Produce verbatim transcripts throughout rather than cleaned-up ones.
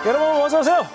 여러분 어서 오세요.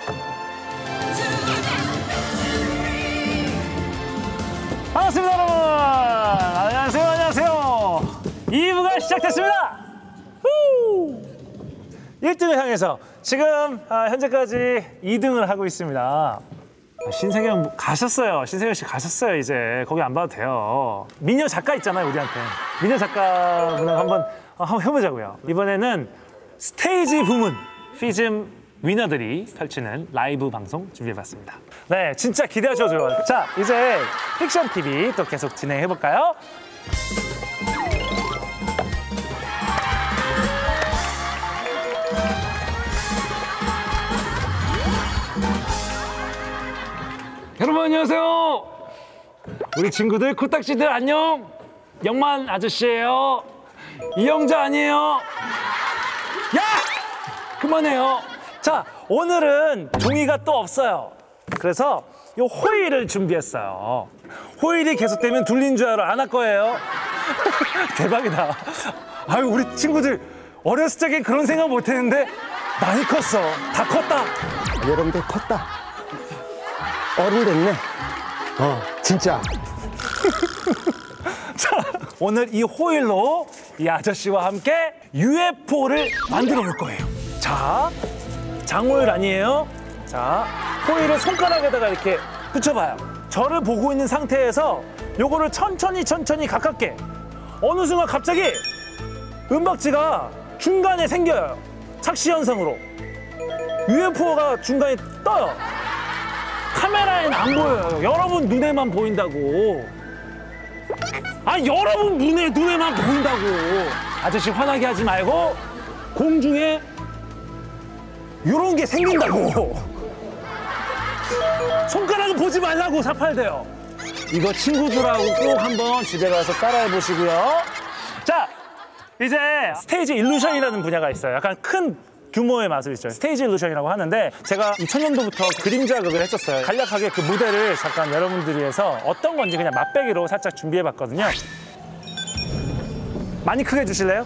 반갑습니다, 여러분. 안녕하세요, 안녕하세요. 이 부가 시작됐습니다. 후! 일 등을 향해서 지금 아, 현재까지 이 등을 하고 있습니다. 신세경 가셨어요. 신세경 씨 가셨어요. 이제 거기 안 봐도 돼요. 미녀 작가 있잖아요, 우리한테. 미녀 작가분하고 한번 어, 한번 해보자고요. 이번에는 스테이지 부문 피즘 위너들이 펼치는 라이브 방송 준비해봤습니다. 네, 진짜 기대하셔도 좋아요. 자, 이제 픽션 티비 또 계속 진행해볼까요? 여러분 안녕하세요. 우리 친구들 코딱지들 안녕. 영만 아저씨예요. 이영자 아니에요. 야! 그만해요. 자, 오늘은 종이가 또 없어요. 그래서 요 호일을 준비했어요. 호일이 계속되면 둘린 줄 알아. 안 할 거예요. 대박이다. 아유, 우리 친구들 어렸을 적에 그런 생각 못 했는데 많이 컸어. 다 컸다. 여러분들 컸다. 어른 됐네. 어, 진짜. 자, 오늘 이 호일로 이 아저씨와 함께 유에프오를 만들어 볼 거예요. 자, 장호일 아니에요? 자, 호일을 손가락에다가 이렇게 붙여봐요. 저를 보고 있는 상태에서 요거를 천천히 천천히 가깝게 어느 순간 갑자기 은박지가 중간에 생겨요. 착시 현상으로. 유에프오가 중간에 떠요. 카메라에는 안 보여요. 여러분 눈에만 보인다고. 아, 여러분 눈에, 눈에만 보인다고. 아저씨 화나게 하지 말고 공중에 요런 게 생긴다고. 손가락을 보지 말라고, 사팔대요. 이거 친구들하고 꼭 한번 집에 가서 따라해 보시고요. 자, 이제 스테이지 일루션이라는 분야가 있어요. 약간 큰 규모의 마술이 있어요. 스테이지 일루션이라고 하는데 제가 이천 년도부터 그림자극을 했었어요. 간략하게 그 무대를 잠깐 여러분들이 위해서 어떤 건지 그냥 맛배기로 살짝 준비해봤거든요. 많이 크게 해주실래요?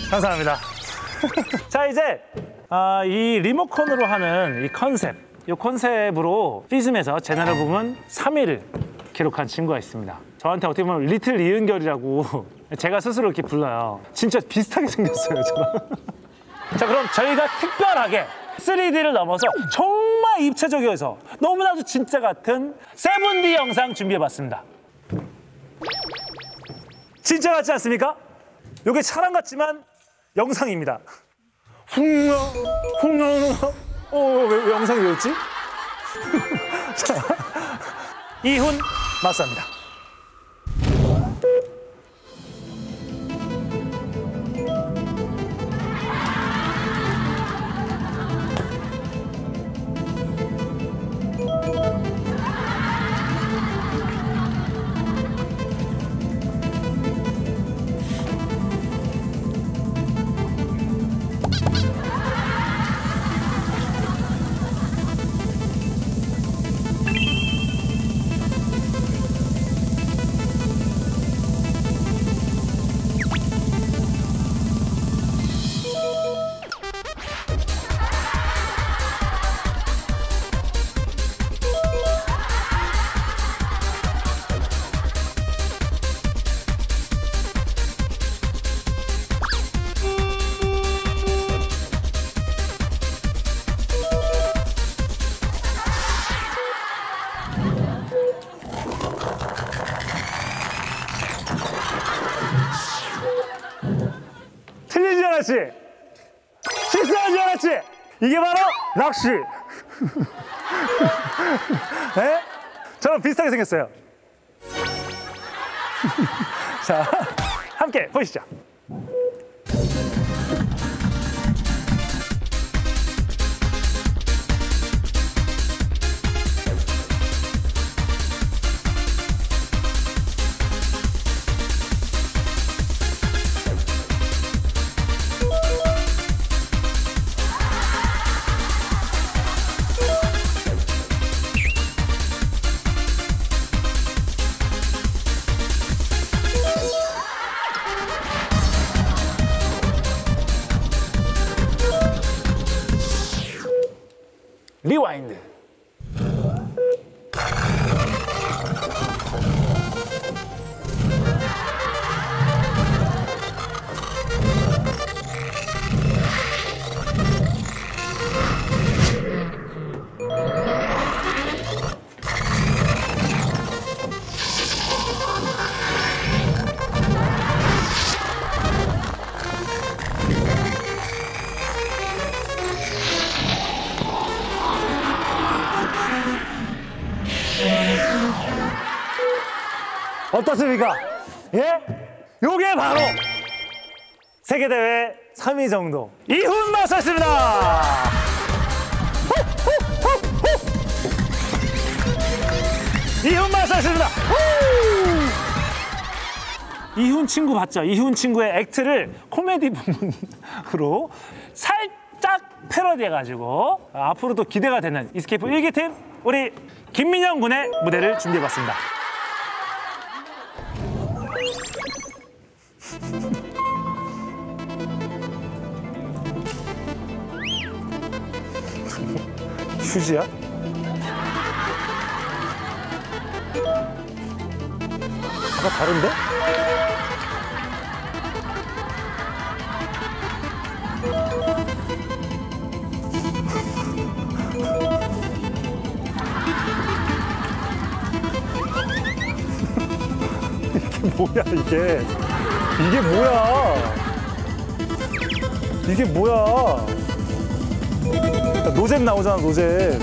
감사합니다. 자, 이제 어, 이 리모컨으로 하는 이 컨셉, 이 컨셉으로 피즘에서 제 나라 부문 삼 위를 기록한 친구가 있습니다. 저한테 어떻게 보면 리틀 이은결이라고 제가 스스로 이렇게 불러요. 진짜 비슷하게 생겼어요, 저랑. 자, 그럼 저희가 특별하게 쓰리디를 넘어서 정말 입체적이어서 너무나도 진짜 같은 세븐디 영상 준비해봤습니다. 진짜 같지 않습니까? 이게 사람 같지만 영상입니다. 훅나, 훅나, 어, 왜, 왜 영상이 왜 있지? 자, 이훈 마사입니다. 틀리지 않았지? 실수하지 않았지? 이게 바로 낚시. 네? 저랑 비슷하게 생겼어요. 자, 함께 보시죠. 리와인드. 어떻습니까? 예? 요게 바로 세계대회 삼 위 정도 이훈 마사였습니다. 이훈 마사였습니다. 이훈 친구 봤죠? 이훈 친구의 액트를 코미디 부문으로 살짝 패러디해가지고 앞으로도 기대가 되는 이스케이프 일 기 팀 우리 김민영 군의 무대를 준비해봤습니다. 휴지야? 아까 다른데? 이게 뭐야 이게 이게 뭐야 이게 뭐야 노잼 나오잖아 노잼.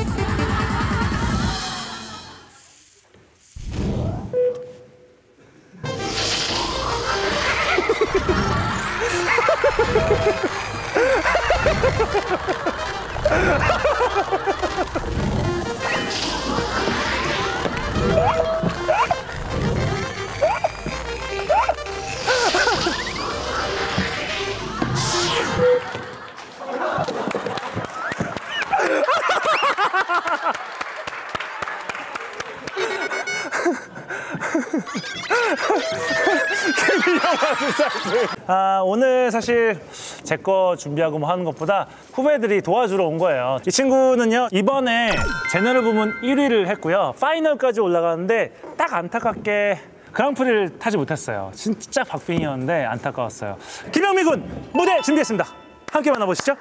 김민영 마사 사이즈. 아, 오늘 사실 제 거 준비하고 뭐 하는 것보다 후배들이 도와주러 온 거예요. 이 친구는요, 이번에 제너럴 부문 일 위를 했고요. 파이널까지 올라가는데 딱 안타깝게 그랑프리를 타지 못했어요. 진짜 박빙이었는데 안타까웠어요. 김영미 군 무대 준비했습니다. 함께 만나보시죠.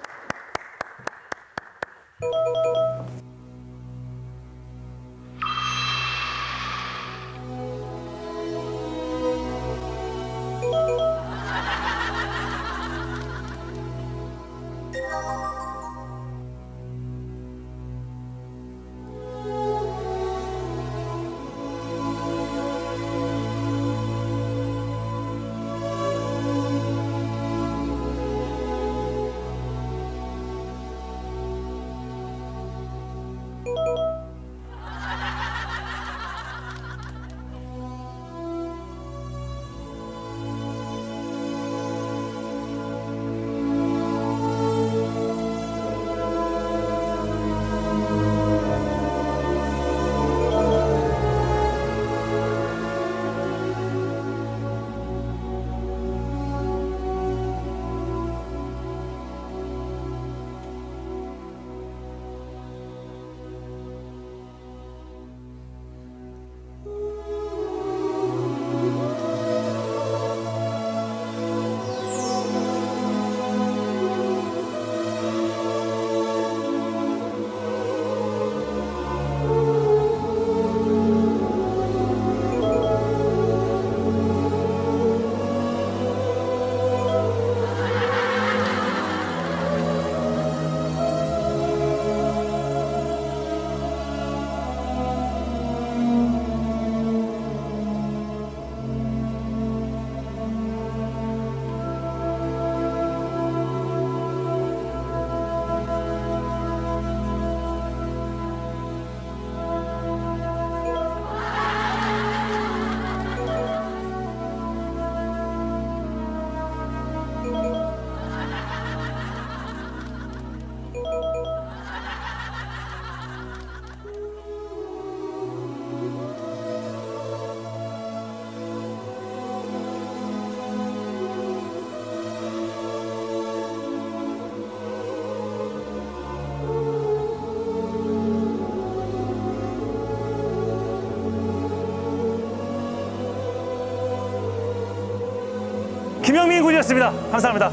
김영민 군이었습니다. 감사합니다.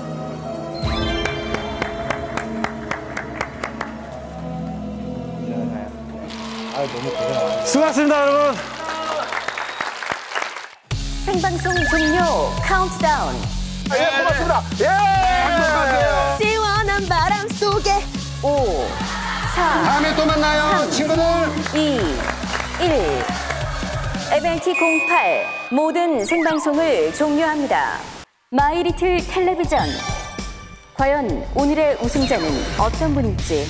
수고하셨습니다, 여러분. 생방송 종료 카운트다운. 예, 고맙습니다. 예. 시원한 바람 속에 오, 사, 다음에 또 만나요, 삼, 친구들. 이, 일. 에브엔티 공팔 모든 생방송을 종료합니다. 마이리틀 텔레비전. 과연 오늘의 우승자는 어떤 분일지.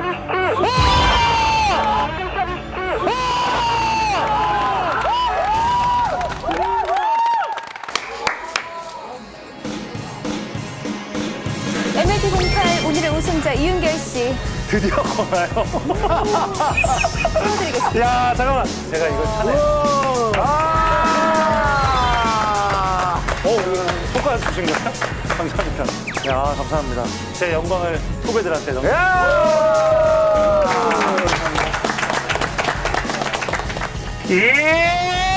엠엘티 공팔 오늘의 우승자 이윤결 씨. 드디어 걸어요. 축하드리겠습니다. 야, 잠깐만. 제가 이걸 타네. 아! 어, 효과 주신 거예요? 감사합니다. 야, 감사합니다. 제 영광을 후배들한테 너무. 예!